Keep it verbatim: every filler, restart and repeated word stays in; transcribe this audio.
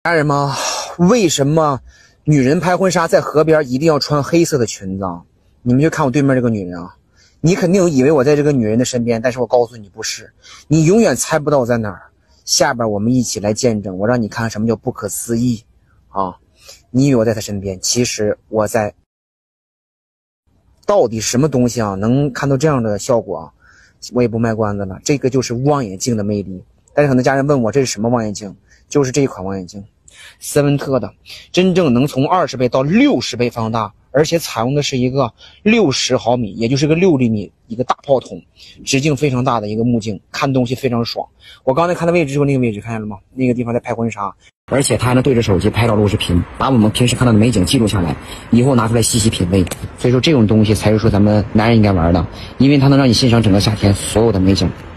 家人们，为什么女人拍婚纱在河边一定要穿黑色的裙子啊？你们就看我对面这个女人啊，你肯定以为我在这个女人的身边，但是我告诉你不是，你永远猜不到我在哪儿。下边我们一起来见证，我让你看看什么叫不可思议啊！你以为我在她身边，其实我在。到底什么东西啊能看到这样的效果啊？我也不卖关子了，这个就是望远镜的魅力。但是很多家人问我这是什么望远镜，就是这一款望远镜，斯文特的，真正能从二十倍到六十倍放大，而且采用的是一个六十毫米，也就是个六厘米一个大炮筒，直径非常大的一个目镜，看东西非常爽。我刚才看的位置就是那个位置，看见了吗？那个地方在拍婚纱，而且它还能对着手机拍照录视频，把我们平时看到的美景记录下来，以后拿出来细细品味。所以说这种东西才是说咱们男人应该玩的，因为它能让你欣赏整个夏天所有的美景。